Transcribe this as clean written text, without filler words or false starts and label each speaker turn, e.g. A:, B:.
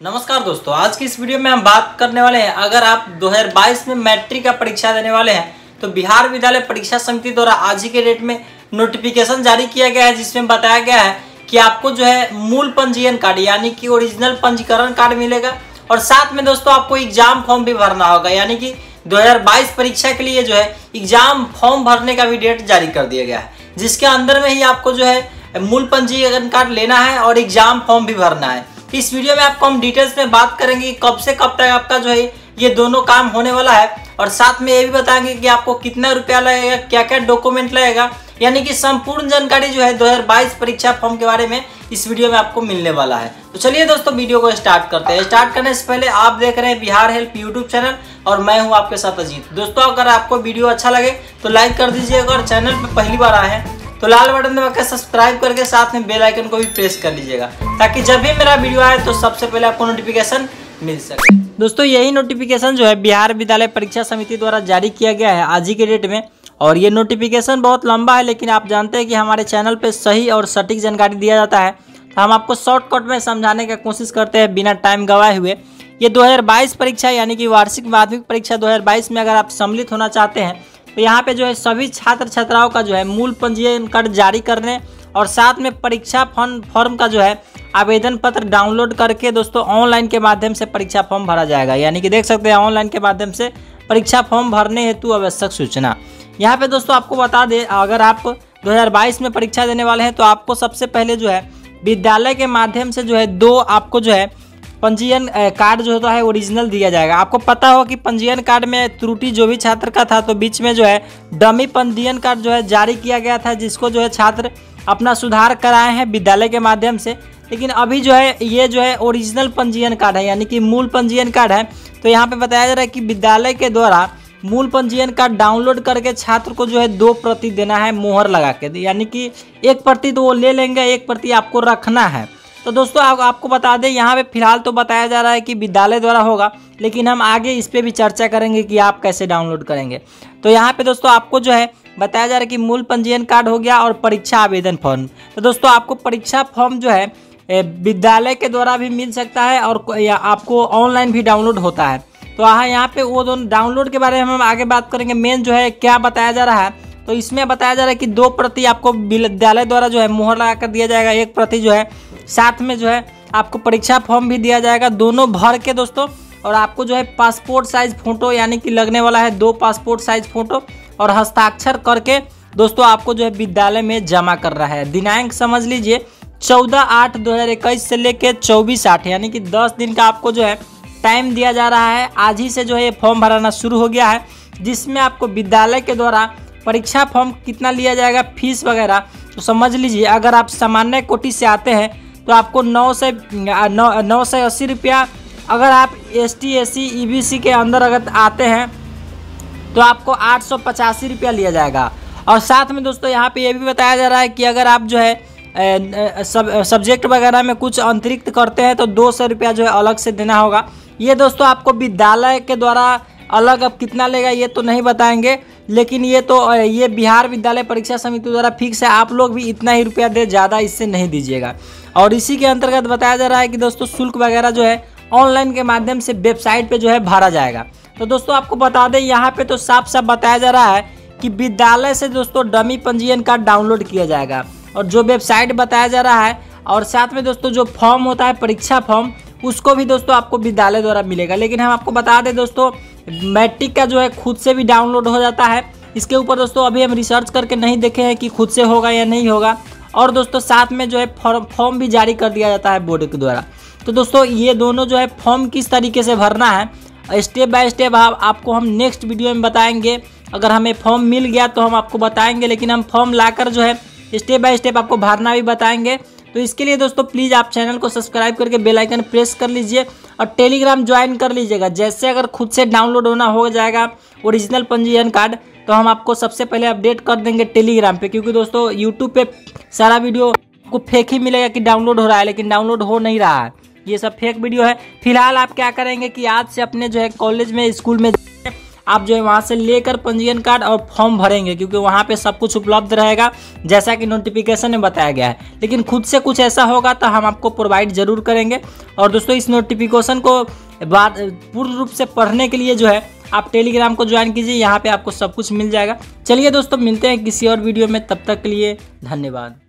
A: नमस्कार दोस्तों, आज की इस वीडियो में हम बात करने वाले हैं अगर आप 2022 में मैट्रिक का परीक्षा देने वाले हैं तो बिहार विद्यालय परीक्षा समिति द्वारा आज ही के डेट में नोटिफिकेशन जारी किया गया है, जिसमें बताया गया है कि आपको जो है मूल पंजीयन कार्ड यानी कि ओरिजिनल पंजीकरण कार्ड मिलेगा और साथ में दोस्तों आपको एग्जाम फॉर्म भी भरना होगा। यानी कि 2022 परीक्षा के लिए जो है एग्जाम फॉर्म भरने का भी डेट जारी कर दिया गया है, जिसके अंदर में ही आपको जो है मूल पंजीकरण कार्ड लेना है और एग्जाम फॉर्म भी भरना है। इस वीडियो में आपको हम डिटेल्स में बात करेंगे कि कब से कब तक आपका जो है ये दोनों काम होने वाला है और साथ में ये भी बताएंगे कि आपको कितना रुपया लगेगा, क्या क्या डॉक्यूमेंट लगेगा, यानी कि संपूर्ण जानकारी जो है 2022 परीक्षा फॉर्म के बारे में इस वीडियो में आपको मिलने वाला है। तो चलिए दोस्तों वीडियो को स्टार्ट करते हैं। स्टार्ट करने से पहले आप देख रहे हैं बिहार हेल्प यूट्यूब चैनल और मैं हूँ आपके साथ अजीत। दोस्तों अगर आपको वीडियो अच्छा लगे तो लाइक कर दीजिएगा और चैनल पर पहली बार आए हैं तो लाल बटन दबाकर सब्सक्राइब करके साथ में बेल आइकन को भी प्रेस कर लीजिएगा ताकि जब भी मेरा वीडियो आए तो सबसे पहले आपको नोटिफिकेशन मिल सके। दोस्तों यही नोटिफिकेशन जो है बिहार विद्यालय परीक्षा समिति द्वारा जारी किया गया है आज ही के डेट में और ये नोटिफिकेशन बहुत लंबा है, लेकिन आप जानते हैं कि हमारे चैनल पे सही और सटीक जानकारी दिया जाता है तो हम आपको शॉर्टकट में समझाने की कोशिश करते हैं बिना टाइम गवाए हुए। ये 2022 परीक्षा यानी कि वार्षिक माध्यमिक परीक्षा 2022 में अगर आप सम्मिलित होना चाहते हैं तो यहाँ पे जो है सभी छात्र छात्राओं का जो है मूल पंजीयन कार्ड जारी करने और साथ में परीक्षा फॉर्म का जो है आवेदन पत्र डाउनलोड करके दोस्तों ऑनलाइन के माध्यम से परीक्षा फॉर्म भरा जाएगा। यानी कि देख सकते हैं ऑनलाइन के माध्यम से परीक्षा फॉर्म भरने हेतु आवश्यक सूचना। यहाँ पे दोस्तों आपको बता दें अगर आप 2022 में परीक्षा देने वाले हैं तो आपको सबसे पहले जो है विद्यालय के माध्यम से जो है दो आपको जो है पंजीयन कार्ड जो होता है ओरिजिनल दिया जाएगा। आपको पता हो कि पंजीयन कार्ड में त्रुटि जो भी छात्र का था तो बीच में जो है डमी पंजीयन कार्ड जो है जारी किया गया था, जिसको जो है छात्र अपना सुधार कराए हैं विद्यालय के माध्यम से। लेकिन अभी जो है ये जो है ओरिजिनल पंजीयन कार्ड है यानी कि मूल पंजीयन कार्ड है। तो यहाँ पे बताया जा रहा है कि विद्यालय के द्वारा मूल पंजीयन कार्ड डाउनलोड करके छात्र को जो है 2 प्रति देना है मोहर लगा के, यानी कि 1 प्रति तो वो ले लेंगे, 1 प्रति आपको रखना है। तो दोस्तों आपको बता दें यहाँ पे फिलहाल तो बताया जा रहा है कि विद्यालय द्वारा होगा, लेकिन हम आगे इस पे भी चर्चा करेंगे कि आप कैसे डाउनलोड करेंगे। तो यहाँ पे दोस्तों आपको जो है बताया जा रहा है कि मूल पंजीयन कार्ड हो गया और परीक्षा आवेदन फॉर्म। तो दोस्तों आपको परीक्षा फॉर्म जो है विद्यालय के द्वारा भी मिल सकता है और आपको ऑनलाइन भी डाउनलोड होता है। तो यहाँ पे वो दोनों डाउनलोड के बारे में हम आगे बात करेंगे। मेन जो है क्या बताया जा रहा है तो इसमें बताया जा रहा है कि 2 प्रति आपको विद्यालय द्वारा जो है मोहर लगा कर दिया जाएगा, 1 प्रति जो है साथ में जो है आपको परीक्षा फॉर्म भी दिया जाएगा, दोनों भर के दोस्तों। और आपको जो है पासपोर्ट साइज फोटो यानी कि लगने वाला है 2 पासपोर्ट साइज फोटो और हस्ताक्षर करके दोस्तों आपको जो है विद्यालय में जमा कर रहा है। दिनांक समझ लीजिए 14/8/2021 से लेकर 24/8 यानी कि 10 दिन का आपको जो है टाइम दिया जा रहा है। आज ही से जो है ये फॉर्म भराना शुरू हो गया है, जिसमें आपको विद्यालय के द्वारा परीक्षा फॉर्म कितना लिया जाएगा, फीस वगैरह तो समझ लीजिए। अगर आप सामान्य कोटि से आते हैं तो आपको 980 रुपया, अगर आप ST SC EBC के अंदर अगर आते हैं तो आपको 885 रुपया लिया जाएगा। और साथ में दोस्तों यहाँ पे ये भी बताया जा रहा है कि अगर आप जो है सब्जेक्ट वगैरह में कुछ अतिरिक्त करते हैं तो 200 रुपया जो है अलग से देना होगा। ये दोस्तों आपको विद्यालय के द्वारा अलग अब कितना लेगा ये तो नहीं बताएंगे, लेकिन ये बिहार विद्यालय परीक्षा समिति द्वारा फिक्स है। आप लोग भी इतना ही रुपया दे, ज़्यादा इससे नहीं दीजिएगा। और इसी के अंतर्गत बताया जा रहा है कि दोस्तों शुल्क वगैरह जो है ऑनलाइन के माध्यम से वेबसाइट पे जो है भरा जाएगा। तो दोस्तों आपको बता दें यहाँ पे तो साफ साफ बताया जा रहा है कि विद्यालय से दोस्तों डमी पंजीयन कार्ड डाउनलोड किया जाएगा और जो वेबसाइट बताया जा रहा है और साथ में दोस्तों जो फॉर्म होता है परीक्षा फॉर्म उसको भी दोस्तों आपको विद्यालय द्वारा मिलेगा। लेकिन हम आपको बता दें दोस्तों मैट्रिक का जो है खुद से भी डाउनलोड हो जाता है। इसके ऊपर दोस्तों अभी हम रिसर्च करके नहीं देखे हैं कि खुद से होगा या नहीं होगा। और दोस्तों साथ में जो है फॉर्म भी जारी कर दिया जाता है बोर्ड के द्वारा। तो दोस्तों ये दोनों जो है फॉर्म किस तरीके से भरना है स्टेप बाय स्टेप आपको हम नेक्स्ट वीडियो में बताएंगे। अगर हमें फॉर्म मिल गया तो हम आपको बताएंगे, लेकिन हम फॉर्म लाकर जो है स्टेप बाय स्टेप आपको भरना भी बताएंगे। तो इसके लिए दोस्तों प्लीज़ आप चैनल को सब्सक्राइब करके बेल आइकन प्रेस कर लीजिए और टेलीग्राम ज्वाइन कर लीजिएगा। जैसे अगर खुद से डाउनलोड होना हो जाएगा ओरिजिनल पंजीयन कार्ड तो हम आपको सबसे पहले अपडेट कर देंगे टेलीग्राम पे, क्योंकि दोस्तों यूट्यूब पे सारा वीडियो आपको फेक ही मिलेगा कि डाउनलोड हो रहा है, लेकिन डाउनलोड हो नहीं रहा है, ये सब फेक वीडियो है। फिलहाल आप क्या करेंगे कि आज से अपने जो है कॉलेज में स्कूल में आप जो है वहाँ से लेकर पंजीयन कार्ड और फॉर्म भरेंगे, क्योंकि वहाँ पे सब कुछ उपलब्ध रहेगा जैसा कि नोटिफिकेशन में बताया गया है। लेकिन खुद से कुछ ऐसा होगा तो हम आपको प्रोवाइड जरूर करेंगे। और दोस्तों इस नोटिफिकेशन को पूर्ण रूप से पढ़ने के लिए जो है आप टेलीग्राम को ज्वाइन कीजिए, यहाँ पे आपको सब कुछ मिल जाएगा। चलिए दोस्तों मिलते हैं किसी और वीडियो में, तब तक के लिए धन्यवाद।